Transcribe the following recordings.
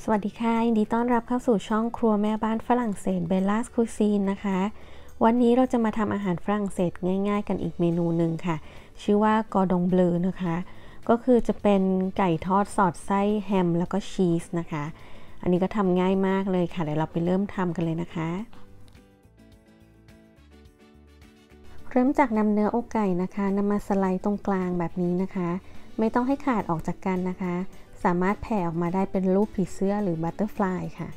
วัสดีค่ะยินดีต้อนรับเข้าสู่ช่องครัวแม่บ้านฝรั่งเศสเบลล่าคุซีนนะคะวันนี้เราจะมาทำอาหารฝรั่งเศสง่ายๆกันอีกเมนูหนึ่งค่ะชื่อว่ากอร์ดองเบลอนะคะก็คือจะเป็นไก่ทอดสอดไส้แฮมแล้วก็ชีสนะคะอันนี้ก็ทำง่ายมากเลยค่ะเดี๋ยวเราไปเริ่มทำกันเลยนะคะเริ่มจากนำเนื้ออกไก่นะคะนำมาสไลด์ตรงกลางแบบนี้นะคะไม่ต้องให้ขาดออกจากกันนะคะสามารถแผ่ออกมาได้เป็นรูปผีเสื้อหรือบัตเตอร์ฟลายค่ะ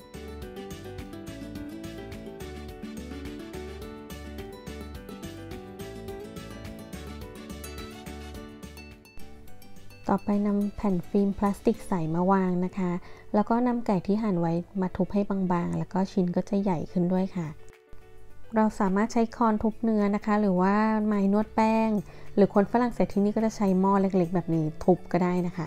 ต่อไปนำแผ่นฟิล์มพลาสติกใสมาวางนะคะแล้วก็นำไก่ที่หั่นไว้มาทุบให้บางๆแล้วก็ชิ้นก็จะใหญ่ขึ้นด้วยค่ะเราสามารถใช้ค้อนทุบเนื้อนะคะหรือว่าไม้นวดแป้งหรือคนฝรั่งเศสที่นี่ก็จะใช้หม้อเล็กๆแบบนี้ทุบก็ได้นะคะ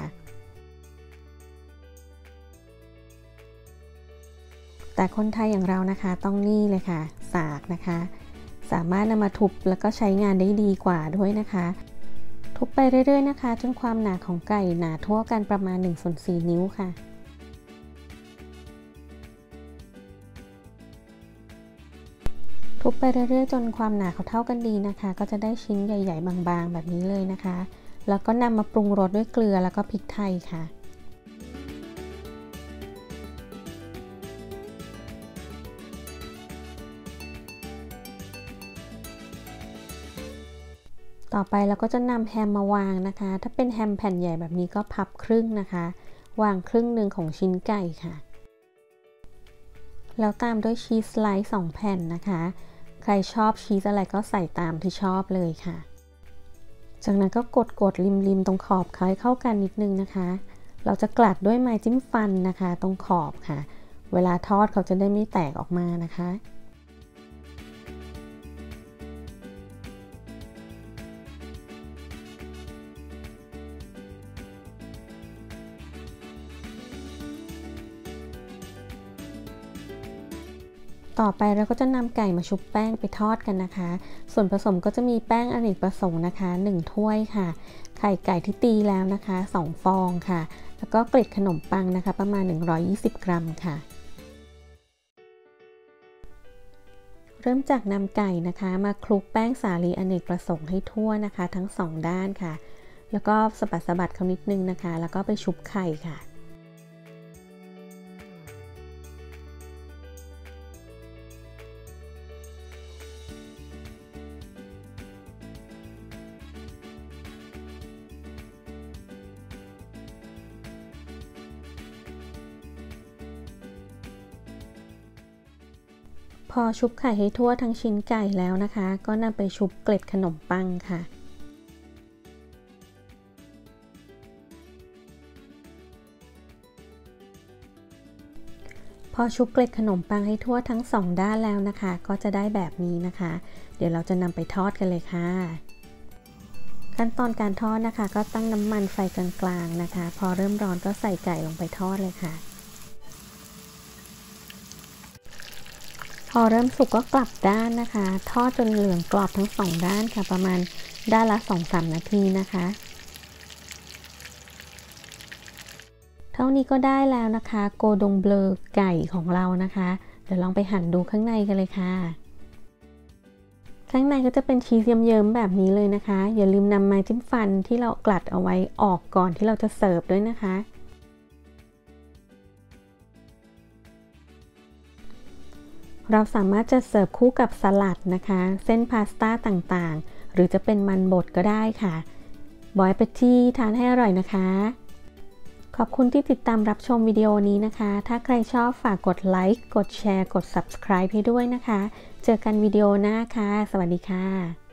แต่คนไทยอย่างเรานะคะต้องนี่เลยค่ะสากนะคะสามารถนำมาทุบแล้วก็ใช้งานได้ดีกว่าด้วยนะคะทุบไปเรื่อยๆนะคะจนความหนาของไก่หนาทั่วกันประมาณ 1/4 นิ้วค่ะทุบไปเรื่อยๆจนความหนาเขาเท่ากันดีนะคะก็จะได้ชิ้นใหญ่ๆบางๆแบบนี้เลยนะคะแล้วก็นำมาปรุงรสด้วยเกลือแล้วก็พริกไทยค่ะต่อไปเราก็จะนำแฮมมาวางนะคะถ้าเป็นแฮมแผ่นใหญ่แบบนี้ก็พับครึ่งนะคะวางครึ่งหนึ่งของชิ้นไก่ค่ะแล้วตามด้วยชีสสไลซ์2แผ่นนะคะใครชอบชีสอะไรก็ใส่ตามที่ชอบเลยค่ะจากนั้นก็กดริมๆตรงขอบเขาให้เข้ากันนิดนึงนะคะเราจะกลัดด้วยไม้จิ้มฟันนะคะตรงขอบค่ะเวลาทอดเขาจะได้ไม่แตกออกมานะคะต่อไปเราก็จะนำไก่มาชุบแป้งไปทอดกันนะคะส่วนผสมก็จะมีแป้งอเนกประสงค์นะคะ1ถ้วยค่ะไข่ไก่ที่ตีแล้วนะคะ2ฟองค่ะแล้วก็เกล็ดขนมปังนะคะประมาณ120 กรัมค่ะเริ่มจากนำไก่นะคะมาคลุกแป้งสาลีอเนกประสงค์ให้ทั่วนะคะทั้ง2ด้านค่ะแล้วก็สะบัดเขานิดนึงนะคะแล้วก็ไปชุบไข่ค่ะพอชุบไข่ให้ทั่วทั้งชิ้นไก่แล้วนะคะก็นำไปชุบเกล็ดขนมปังค่ะพอชุบเกล็ดขนมปังให้ทั่วทั้ง2ด้านแล้วนะคะก็จะได้แบบนี้นะคะเดี๋ยวเราจะนำไปทอดกันเลยค่ะขั้นตอนการทอดนะคะก็ตั้งน้ำมันไฟกลางๆนะคะพอเริ่มร้อนก็ใส่ไก่ลงไปทอดเลยค่ะพอเริ่มสุกก็กลับด้านนะคะทอดจนเหลืองกรอบทั้ง2ด้านค่ะประมาณด้านละ 2-3 นาทีนะคะเท่านี้ก็ได้แล้วนะคะโกดงเบลอไก่ของเรานะคะเดี๋ยวลองไปหั่นดูข้างในกันเลยค่ะข้างในก็จะเป็นชีสเยิ้มๆแบบนี้เลยนะคะอย่าลืมนำไม้จิ้มฟันที่เรากลัดเอาไว้ออกก่อนที่เราจะเสิร์ฟด้วยนะคะเราสามารถจะเสิร์ฟคู่กับสลัดนะคะเส้นพาสต้าต่างๆหรือจะเป็นมันบดก็ได้ค่ะบอยเปตี้ทานให้อร่อยนะคะขอบคุณที่ติดตามรับชมวิดีโอนี้นะคะถ้าใครชอบฝากกดไลค์กดแชร์กด Subscribe ให้ด้วยนะคะเจอกันวิดีโอหน้าค่ะสวัสดีค่ะ